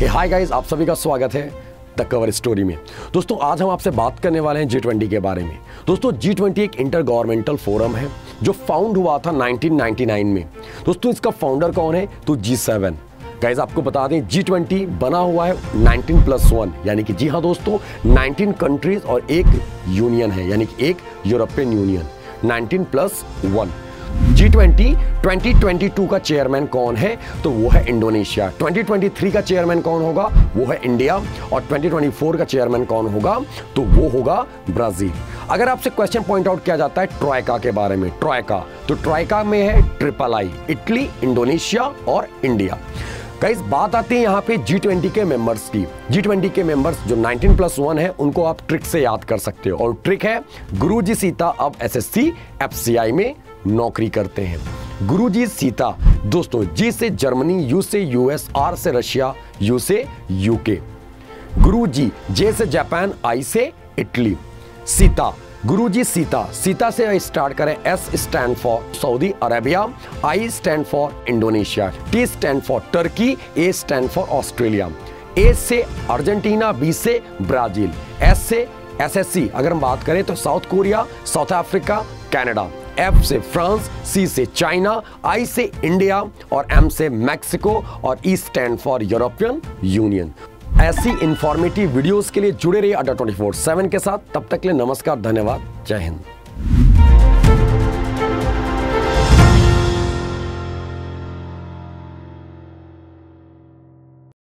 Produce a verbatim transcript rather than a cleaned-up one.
हे hi guys, आप सभी का स्वागत है द कवर स्टोरी में। दोस्तों आज हम आपसे बात करने वाले हैं जी ट्वेंटी के बारे में। दोस्तों जी ट्वेंटी एक इंटर गवर्नमेंटल फोरम है जो फाउंड हुआ था नाइनटीन नाइंटी नाइन में। दोस्तों इसका फाउंडर कौन है? तो जी सेवन। गाइस आपको बता दें जी ट्वेंटी बना हुआ है नाइनटीन प्लस वन, यानी कि जी हाँ दोस्तों नाइनटीन कंट्रीज और एक यूनियन है, यानी कि एक European Union. Nineteen plus one. G twenty twenty twenty two का चेयरमैन कौन है? तो वो है इंडोनेशिया। ट्वेंटी ट्वेंटी थ्री का चेयरमैन कौन होगा? वो है इंडिया। और ट्वेंटी ट्वेंटी फोर का चेयरमैन कौन होगा? तो वो होगा ब्राजील। अगर आपसे क्वेश्चन पॉइंट आउट किया जाता है ट्राइका के बारे में, ट्राइका, तो ट्राइका में है ट्रिपल आई, इटली, इंडोनेशिया और इंडिया। गाइस बात आती है यहाँ पे जी ट्वेंटी के मेंबर्स की। जी ट्वेंटी के मेंबर्स जो नाइनटीन प्लस वन है उनको आप ट्रिक से याद कर सकते हो, और ट्रिक है गुरुजी सीता अब एसएससी एफसीआई में नौकरी करते हैं। गुरुजी सीता दोस्तों, जी से जर्मनी, यू से यूएस, आर से रशिया, यू से यूके। गुरुजी, जे से जापान, आई से इटली। सीता, गुरुजी सीता, सीता से स्टार्ट करें। S stand for Saudi Arabia, I stand for Indonesia, T stand for Turkey, A stand for Australia. A से Argentina, B से Brazil, S से SSC अगर हम बात करें तो South Korea, South Africa, Canada. F से फ्रांस, सी से चाइना, आई से इंडिया और एम से मैक्सिको और E stand for European Union. ऐसी इंफॉर्मेटिव वीडियोस के लिए जुड़े रहिए अड्डा ट्वेंटी फोर सेवन के साथ। तब तक के लिए नमस्कार, धन्यवाद, जय हिंद।